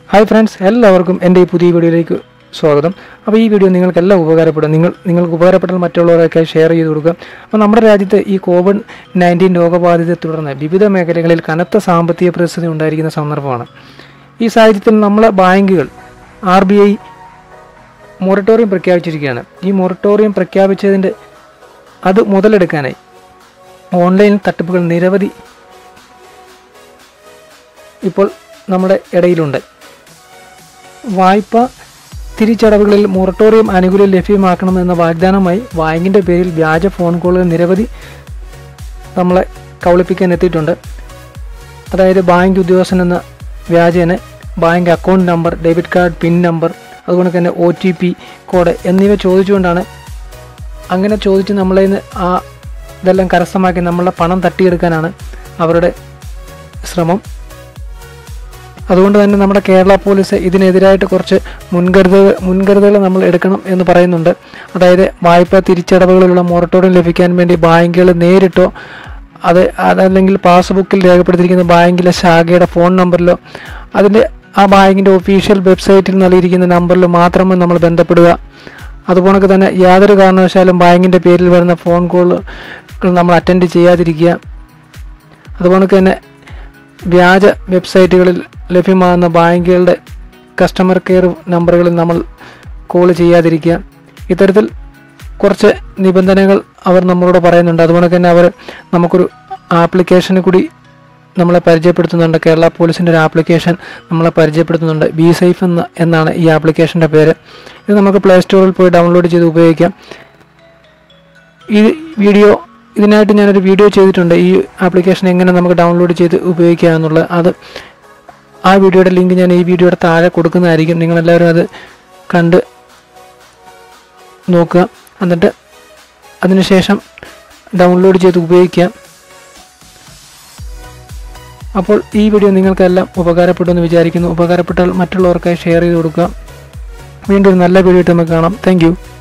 Hi friends, എല്ലാവർക്കും എൻ്റെ ഈ പുതിയ വീഡിയോയിലേക്ക് സ്വാഗതം. അപ്പോൾ ഈ വീഡിയോ നിങ്ങൾക്കെല്ലാം ഉപകാരപ്പെടും. നിങ്ങൾക്ക് ഉപകാരപ്പെട്ടാൽ മറ്റുള്ളവരൊക്കെ ഷെയർ ചെയ്ത് കൊടുക്കുക. അപ്പോൾ നമ്മുടെ രാജ്യത്ത് ഈ COVID-19 രോഗബാധിതയെ തുടർന്ന് വിവിധ മേഖലകളിൽ കനത്ത സാമ്പത്തിക പ്രതിസന്ധി ഉണ്ടായിരിക്കുന്ന സന്ദർഭമാണ്. ഈ സാഹചര്യത്തിൽ നമ്മളെ ബാങ്കുകൾ RBI മൊറട്ടോറിയം പ്രഖ്യാപിച്ചിരിക്കുകയാണ്. ഈ മൊറട്ടോറിയം പ്രഖ്യാപിച്ചതിൻ്റെ അത് മുതലെടുക്കാനായി ഓൺലൈൻ തട്ടിപ്പുകൾ നിരവധി ഇപ്പോൾ നമ്മുടെ ഇടയിലുണ്ട്. വായ്പ തിരിച്ചടവുകളിൽ മൊറട്ടോറിയം ആനുകൂല്യം ലഭ്യമാക്കണമെന്ന വാഗ്ദാനമായി ബാങ്കിൻ്റെ പേരിൽ വ്യാജ ഫോൺ കോളുകൾ നിരവധി നമ്മളെ കബളിപ്പിക്കാൻ എത്തിയിട്ടുണ്ട്. അതായത് ബാങ്ക് ഉദ്യോഗസ്ഥൻ എന്ന വ്യാജേന bank account number, debit card pin number, അതുകൊണ്ട് തന്നെ OTP കോഡ് എന്നിവ ചോദിച്ചുകൊണ്ടാണ്, അങ്ങനെ ചോദിച്ച് നമ്മളെ ഇതെല്ലാം കരസ്ഥമാക്കി നമ്മളെ പണം തട്ടിയെടുക്കാനാണ് അവരുടെ ശ്രമം. അതുകൊണ്ട് തന്നെ നമ്മുടെ കേരള പോലീസ് ഇതിനെതിരായിട്ട് കുറച്ച് മുൻകരുതലുകൾ നമ്മൾ എടുക്കണം എന്ന് പറയുന്നുണ്ട്. അതായത് വായ്പാ തിരിച്ചടവുകളിലുള്ള മൊറട്ടോറിയം ലഭിക്കാൻ വേണ്ടി ബാങ്കുകൾ നേരിട്ടോ അതല്ലെങ്കിൽ പാസ്ബുക്കിൽ രേഖപ്പെടുത്തിയിരിക്കുന്ന ബാങ്കിലെ ശാഖയുടെ ഫോൺ നമ്പറിലോ ആ ബാങ്കിൻ്റെ ഒഫീഷ്യൽ വെബ്സൈറ്റിൽ നൽകിയിരിക്കുന്ന നമ്പറിൽ മാത്രമേ നമ്മൾ ബന്ധപ്പെടുക. അതുപോലെ തന്നെ യാതൊരു കാരണവശാലും ബാങ്കിൻ്റെ പേരിൽ വരുന്ന ഫോൺ കോളുകൾ നമ്മൾ അറ്റൻഡ് ചെയ്യാതിരിക്കുക. അതുപോലെ തന്നെ വ്യാജ വെബ്സൈറ്റുകളിൽ ലഭ്യമാകുന്ന ബാങ്കുകളുടെ കസ്റ്റമർ കെയർ നമ്പറുകളിൽ നമ്മൾ കോൾ ചെയ്യാതിരിക്കുക. ഇത്തരത്തിൽ കുറച്ച് നിബന്ധനകൾ അവർ നമ്മളോട് പറയുന്നുണ്ട്. അതുപോലെ തന്നെ അവർ നമുക്കൊരു ആപ്ലിക്കേഷനെ കൂടി നമ്മളെ പരിചയപ്പെടുത്തുന്നുണ്ട്. കേരള പോലീസിൻ്റെ ഒരു ആപ്ലിക്കേഷൻ നമ്മളെ പരിചയപ്പെടുത്തുന്നുണ്ട്. ബി സേഫ് എന്നാണ് ഈ ആപ്ലിക്കേഷൻ്റെ പേര്. ഇത് നമുക്ക് പ്ലേ സ്റ്റോറിൽ പോയി ഡൗൺലോഡ് ചെയ്ത് ഉപയോഗിക്കാം. ഇതിനായിട്ട് ഞാനൊരു വീഡിയോ ചെയ്തിട്ടുണ്ട്. ഈ ആപ്ലിക്കേഷൻ എങ്ങനെ നമുക്ക് ഡൗൺലോഡ് ചെയ്ത് ഉപയോഗിക്കുക എന്നുള്ളത്. ആ വീഡിയോയുടെ ലിങ്ക് ഞാൻ ഈ വീഡിയോയുടെ താഴെ കൊടുക്കുന്നതായിരിക്കും. നിങ്ങളെല്ലാവരും അത് കണ്ട് നോക്കുക. എന്നിട്ട് അതിനുശേഷം ഡൗൺലോഡ് ചെയ്ത് ഉപയോഗിക്കുക. അപ്പോൾ ഈ വീഡിയോ നിങ്ങൾക്കെല്ലാം ഉപകാരപ്പെടുമെന്ന് വിചാരിക്കുന്നു. ഉപകാരപ്പെട്ടാൽ മറ്റുള്ളവർക്കായി ഷെയർ ചെയ്ത് കൊടുക്കുക. വീണ്ടും ഒരു നല്ല വീഡിയോ ആയിട്ട് നമുക്ക് കാണാം. Thank U.